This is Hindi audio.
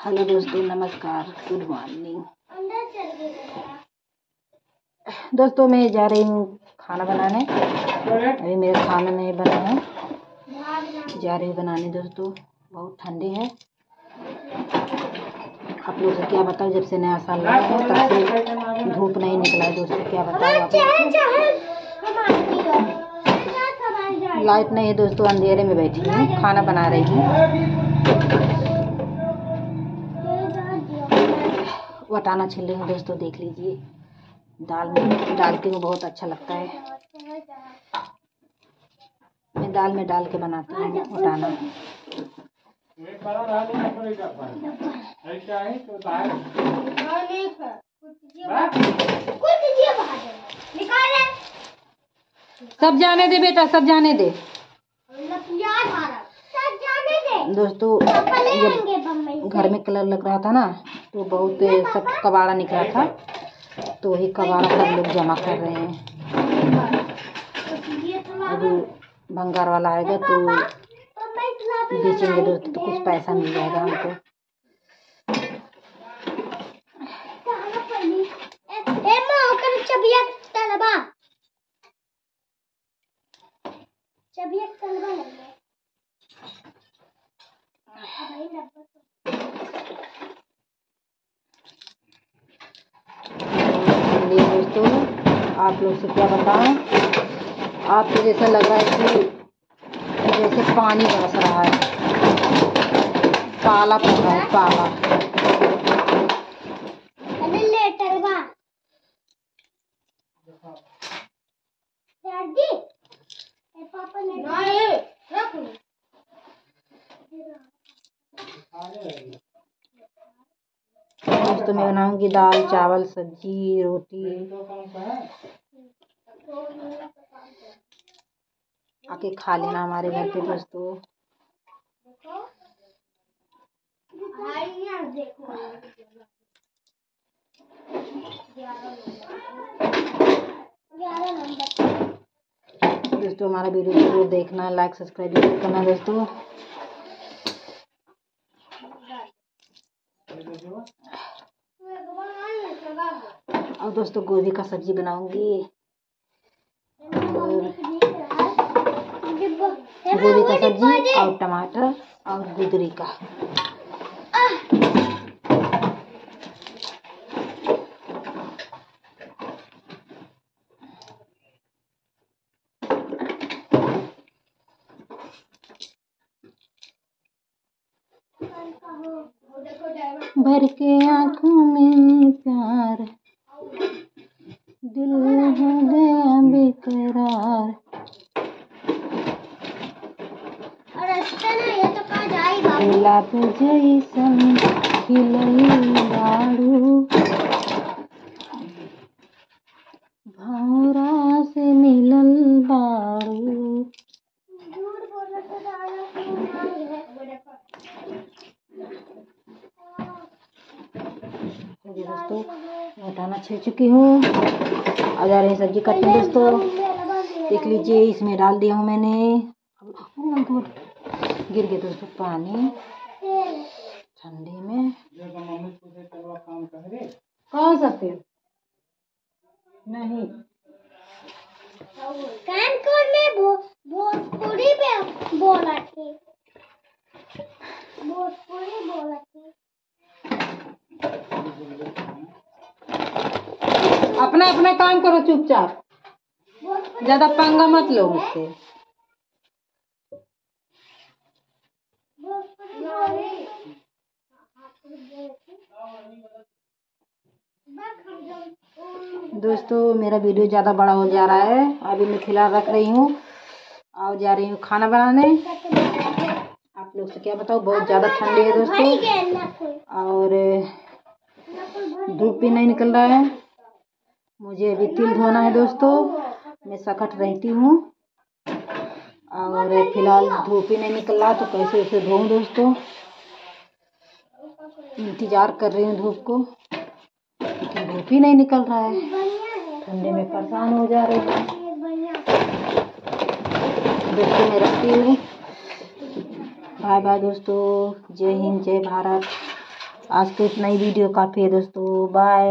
हेलो दोस्तों, नमस्कार, गुड मॉर्निंग। दोस्तों मैं जा रही हूँ खाना बनाने। अभी मेरे खाना नहीं बना है, जा रही हूँ बनाने। दोस्तों बहुत ठंडी है। आप लोग से क्या बताओ, जब से नया साल लगा है तब से धूप नहीं निकला है। दोस्तों क्या बताओ आप लोग। लाइट नहीं है दोस्तों, अंधेरे में बैठी हूँ, खाना बना रही हूँ। वटाना छिल रही हूँ दोस्तों, देख लीजिए। दाल में डालती हूँ, बहुत अच्छा लगता है। मैं दाल में डाल के बनाती हूँ वटाना। सब जाने दे बेटा, सब जाने दे दोस्तों। जब घर में कलर लग रहा था ना, तो बहुत सब कबाड़ा निकला था, तो वही कबाड़ा सब लोग जमा कर रहे हैं। अभी भंगार वाला आएगा तो बेचेंगे दोस्तों, तो कुछ पैसा मिल जाएगा हमको। दोस्तों आप लोग से क्या बताएं, आपको जैसा लग रहा है कि जैसे पानी बरस रहा है, पाला पड़ रहा है, पाला। दोस्तों मैं बनाऊंगी दाल चावल सब्जी रोटी। आके खा लेना हमारे घर पे दोस्तों। दोस्तों हमारा वीडियो जरूर देखना, लाइक सब्सक्राइब जरूर करना दोस्तों। और दोस्तों गोभी का सब्जी बनाऊंगी, और गोभी का सब्जी और टमाटर और गुदरी का। भर के आँखों में प्यार, दिल हो गया बेकरार। गुलाब जैसन खिलई बारू, भौरा से मिलल बारू। दोस्तों वटाना छिल चुकी हूँ, आ जा रही सब्जी काटने दोस्तों। देख लीजिए, इसमें डाल दिया हूँ मैंने। गिर गया दोस्तों पानी ठंडी में। कौन सा पेड़ नहीं भोजपुरी में बोला थी। अपना अपना काम करो चुपचाप, ज्यादा पंगा मत लो मुझसे। दोस्तों मेरा वीडियो ज़्यादा बड़ा हो जा रहा है, अभी मैं फिलहाल रख रही हूँ और जा रही हूँ खाना बनाने। आप लोग से क्या बताओ, बहुत ज़्यादा ठंडी है दोस्तों, और धूप भी नहीं निकल रहा है। मुझे अभी तिल धोना है दोस्तों, मैं सखत रहती हूँ, और फिलहाल धूप ही नहीं निकल रहा, तो कैसे उसे धोऊं दोस्तों। इंतजार कर रही हूँ धूप को, धूप ही नहीं निकल रहा है। ठंडे में परेशान हो जा रही हूँ दोस्तों। मैं रखती हूँ, बाय बाय दोस्तों। जय हिंद, जय भारत। आज तो इतना ही वीडियो काफ़ी है दोस्तों। बाय।